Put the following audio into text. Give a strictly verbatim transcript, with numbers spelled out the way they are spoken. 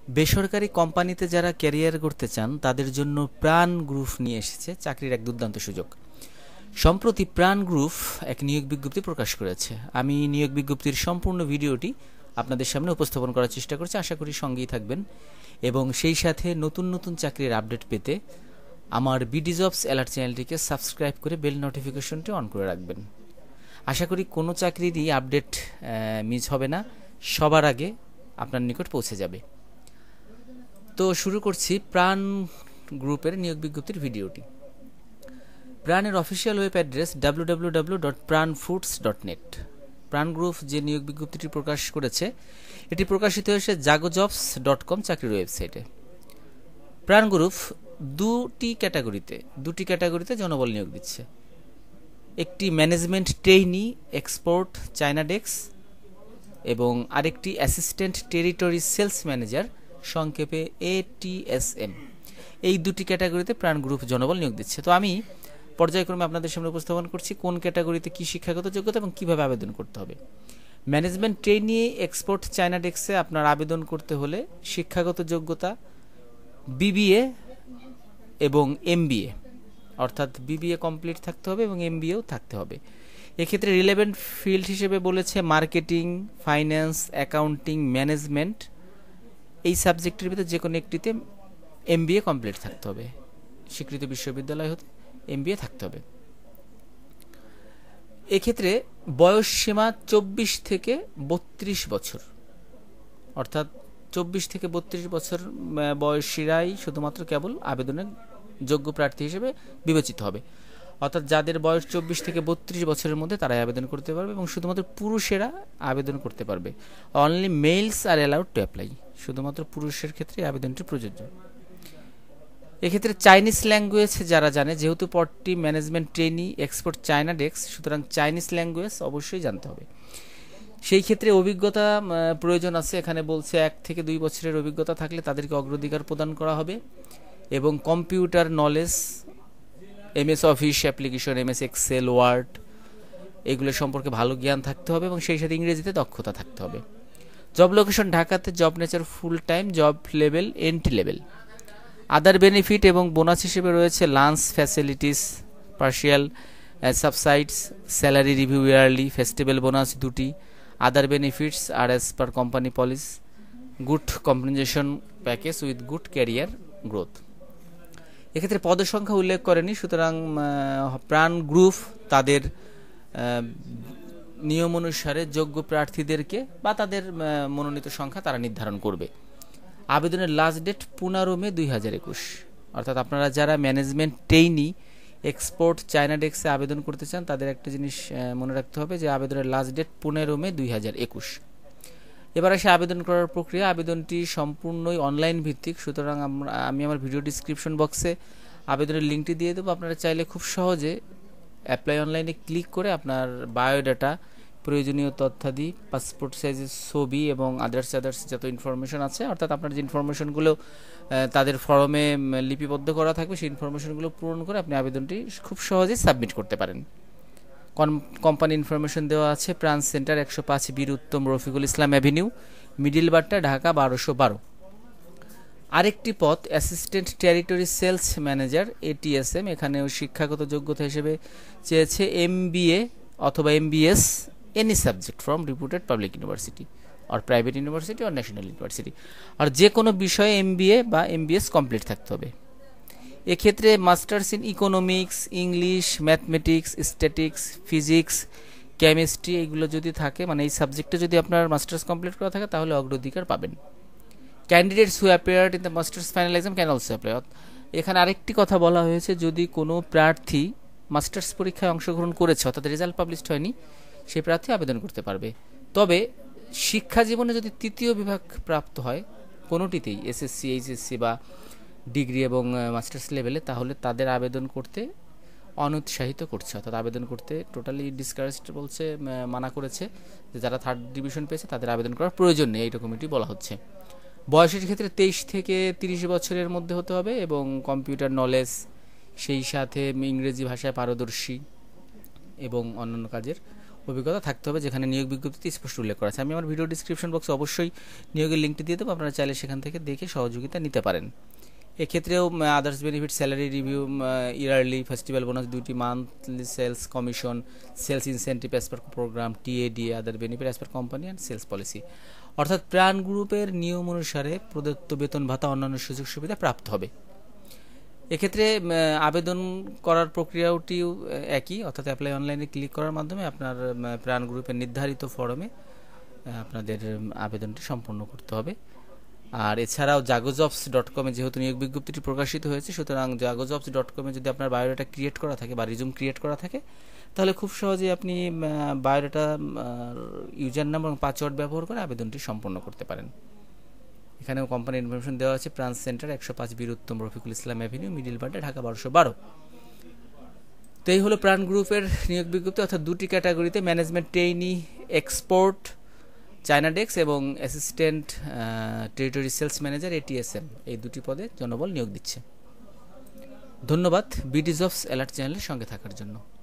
বেসরকারি কোম্পানিতে যারা ক্যারিয়ার করতে চান তাদের জন্য প্রাণ গ্রুপ নিয়ে এসেছে চাকরির এক দুর্দান্ত সুযোগ। সম্প্রতি প্রাণ গ্রুপ এক নিয়োগ বিজ্ঞপ্তি প্রকাশ করেছে। আমি নিয়োগ বিজ্ঞপ্তির সম্পূর্ণ ভিডিওটি আপনাদের সামনে উপস্থাপন করার চেষ্টা করছি, আশা করি সঙ্গেই থাকবেন এবং সেই সাথে নতুন নতুন চাকরির আপডেট পেতে আমার বিডি জবস অ্যালার্ট চ্যানেলটিকে সাবস্ক্রাইব করে বেল নোটিফিকেশনটি অন করে রাখবেন। আশা করি কোনো চাকরিরই আপডেট মিস হবে না, সবার আগে আপনার নিকট পৌঁছে যাবে। তো শুরু করছি প্রাণ গ্রুপের নিয়োগ বিজ্ঞপ্তির ভিডিওটি। প্রাণের official web address W W W dot Pran foods dot net. Pran group যে নিয়োগ বিজ্ঞপ্তিটি প্রকাশ করেছে এটি প্রকাশিত হয়েছে জাগো জবস ডট কম চাকরির ওয়েবসাইটে। প্রাণ গ্রুপ দুটি ক্যাটাগরিতে দুটি ক্যাটাগরিতে জনবল নিয়োগ দিচ্ছে। একটি management trainee export China desk এবং আরেকটি অ্যাসিস্ট্যান্ট টেরিটরি সেলস ম্যানেজার, সংক্ষেপে এটিএসএম। এই দুটি ক্যাটাগরিতে প্রাণ গ্রুপ জনবল নিয়োগ দিচ্ছে। তো আমি পর্যায়ক্রমে আপনাদের সামনে উপস্থাপন করছি কোন ক্যাটাগরিতে কী শিক্ষাগত যোগ্যতা এবং কীভাবে আবেদন করতে হবে। ম্যানেজমেন্ট ট্রেইনি এক্সপোর্ট চায়না ডেস্কে আপনার আবেদন করতে হলে শিক্ষাগত যোগ্যতা বিবিএ এবং এমবিএ, অর্থাৎ বিবিএ কমপ্লিট থাকতে হবে এবং এমবিএও থাকতে হবে। এক্ষেত্রে রিলেভেন্ট ফিল্ড হিসেবে বলেছে মার্কেটিং, ফাইন্যান্স, অ্যাকাউন্টিং, ম্যানেজমেন্ট। এই সাবজেক্টের ভিতরে যে কোনো একটিতে এমবিএ কমপ্লিট থাকতে হবে, স্বীকৃত বিশ্ববিদ্যালয় হতে এমবিএ থাকতে হবে। এক্ষেত্রে বয়স সীমা চব্বিশ থেকে বত্রিশ বছর, অর্থাৎ চব্বিশ থেকে বত্রিশ বছর বয়সীরাই শুধুমাত্র কেবল আবেদনের যোগ্য প্রার্থী হিসেবে বিবেচিত হবে। অর্থাৎ যাদের বয়স চব্বিশ থেকে বত্রিশ বছরের মধ্যে তারাই আবেদন করতে পারবে এবং শুধুমাত্র পুরুষেরা আবেদন করতে পারবে। Only males are allowed to apply, শুধুমাত্র পুরুষের ক্ষেত্রে আবেদনটি প্রযোজ্য। এক্ষেত্রে চাইনিজ ল্যাঙ্গুয়েজ যারা জানে, যেহেতু পদটি management trainee export China desk, সুতরাং চাইনিজ ল্যাঙ্গুয়েজ অবশ্যই জানতে হবে। সেই ক্ষেত্রে অভিজ্ঞতা প্রয়োজন আছে, এখানে বলছে এক থেকে দুই বছরের অভিজ্ঞতা থাকলে তাদেরকে অগ্রাধিকার প্রদান করা হবে এবং computer knowledge, MS office application, MS excel, word এগুলো সম্পর্কে ভালো জ্ঞান থাকতে হবে এবং সেই সাথে ইংরেজিতে দক্ষতা থাকতে হবে। জব লোকেশন ঢাকাতে, job nature full time, job level entry level. Other benefit এবং বোনাস হিসেবে রয়েছে lunch facilities, partial subsidies, salary review yearly, festival bonus দুটি। Other benefits are as per company policy, good compensation package with good career growth. এক্ষেত্রে পদসংখ্যা উল্লেখ করেনি, সুতরাং প্রাণ গ্রুপ তাদের নিয়ম অনুসারে যোগ্য প্রার্থীদেরকে বা তাদের মনোনীত সংখ্যা তারা নির্ধারণ করবে। আবেদনের লাস্ট ডেট পনেরো মে দুই হাজার একুশ, অর্থাৎ আপনারা যারা ম্যানেজমেন্ট ট্রেইনি এক্সপোর্ট চায়না ডেস্কে আবেদন করতে চান তাদের একটা জিনিস মনে রাখতে হবে যে আবেদনের লাস্ট ডেট পনেরো মে দুই হাজার একুশ। এবার আসে আবেদন করার প্রক্রিয়া। আবেদনটি সম্পূর্ণই অনলাইন ভিত্তিক, সুতরাং আমরা আমি আমার ভিডিও ডিসক্রিপশন বক্সে আবেদনের লিঙ্কটি দিয়ে দেবো। আপনারা চাইলে খুব সহজে অ্যাপ্লাই অনলাইনে ক্লিক করে আপনার বায়োডাটা, প্রয়োজনীয় তথ্যাদি, পাসপোর্ট সাইজের ছবি এবং আদার্স আদার্স যত ইনফরমেশন আছে, অর্থাৎ আপনার যে ইনফরমেশনগুলো তাদের ফর্মে লিপিবদ্ধ করা থাকবে সেই ইনফরমেশনগুলো পূরণ করে আপনি আবেদনটি খুব সহজেই সাবমিট করতে পারেন। কোম্পানি ইনফরমেশন দেওয়া আছে। প্রাণ সেন্টার, একশো পাঁচ বীর উত্তম রফিকুল ইসলাম অ্যাভিনিউ, মিডিল বাড্ডা, ঢাকা বারোশো বারো। আরেকটি পদ assistant territory sales manager ATSM. এখানেও শিক্ষাগত যোগ্যতা হিসেবে চেয়েছে এমবিএ অথবা MBS any subject from reputed public university আর প্রাইভেট ইউনিভার্সিটি আর ন্যাশনাল ইউনিভার্সিটি, আর যে কোনো বিষয়ে এমবিএ বা এমবিএস কমপ্লিট থাকতে হবে। এক্ষেত্রে masters in economics, English, mathematics, statics, physics, chemistry এগুলো যদি থাকে, মানে এই সাবজেক্টে যদি আপনার মাস্টার্স কমপ্লিট করা থাকে তাহলে অগ্রাধিকার পাবেন। Candidates who appeared in the masters final exam can also apply. এখানে আরেকটি কথা বলা হয়েছে, যদি কোনো প্রার্থী মাস্টার্স পরীক্ষায় অংশগ্রহণ করেছে অর্থাৎ রেজাল্ট পাবলিশড হয়নি, সেই প্রার্থী আবেদন করতে পারবে। তবে শিক্ষা জীবনে যদি তৃতীয় বিভাগ প্রাপ্ত হয় কোনোটিতেই, এসএসসি, এইচএসসি বা ডিগ্রি এবং মাস্টার্স লেভেলে, তাহলে তাদের আবেদন করতে অনুৎসাহিত করছে, অর্থাৎ আবেদন করতে টোটালি ডিসকারেজড বলছে, মানা করেছে যে যারা থার্ড ডিভিশন পেয়েছে তাদের আবেদন করার প্রয়োজন নেই, এইরকম এটি বলা হচ্ছে। বয়সের ক্ষেত্রে তেইশ থেকে তিরিশ বছরের মধ্যে হতে হবে এবং কম্পিউটার নলেজ, সেই সাথে ইংরেজি ভাষায় পারদর্শী এবং অন্যান্য কাজের অভিজ্ঞতা থাকতে হবে, যেখানে নিয়োগ বিজ্ঞপ্তিতে স্পষ্ট উল্লেখ করা আছে। আমি আমার ভিডিও ডিসক্রিপশন বক্সে অবশ্যই নিয়োগের লিঙ্কটি দিয়ে দেবো, আপনারা চাইলে সেখান থেকে দেখে সহযোগিতা নিতে পারেন। এক্ষেত্রেও others benefit, salary review, yearly festival bonus, দুইটি monthly sales commission, sales incentive as per programme, TAD, other benefit as per company and sales policy. অর্থাৎ প্রাণ গ্রুপের নিয়ম অনুসারে প্রদত্ত বেতন ভাতা অন্যান্য সুযোগ সুবিধা প্রাপ্ত হবে। এক্ষেত্রে আবেদন করার প্রক্রিয়াটিও একই, অর্থাৎ অ্যাপ্লাই অনলাইনে ক্লিক করার মাধ্যমে আপনার প্রাণ গ্রুপের নির্ধারিত ফরমে আপনাদের আবেদনটি সম্পন্ন করতে হবে। আর এছাড়াও জাগোজবস ডট কমে যেহেতু নিয়োগ বিজ্ঞপ্তিটি প্রকাশিত হয়েছে, সুতরাং জাগোজবস ডট কমে যদি আপনার বায়োডাটা ক্রিয়েট করা থাকে বা রিজুম ক্রিয়েট করা থাকে, তাহলে খুব সহজেই আপনি বায়োডাটা ইউজার নাম এবং পাসওয়ার্ড ব্যবহার করে আবেদনটি সম্পন্ন করতে পারেন। এখানেও কোম্পানির ইনফরমেশন দেওয়া আছে, ব্রাঞ্চ সেন্টার একশো পাঁচ বীর উত্তম রফিকুল ইসলাম অ্যাভিনিউ, মিডিল বাড্ডা, ঢাকা বারোশো বারো। তো এই হলো প্রাণ গ্রুপের নিয়োগ বিজ্ঞপ্তি, অর্থাৎ দুটি ক্যাটাগরিতে management trainee export China desk এবং assistant territory sales manager ATSM, এই দুটি পদে জনবল নিয়োগ দিচ্ছে। ধন্যবাদ বিডি জবস অ্যালার্ট চ্যানেলের সঙ্গে থাকার জন্য।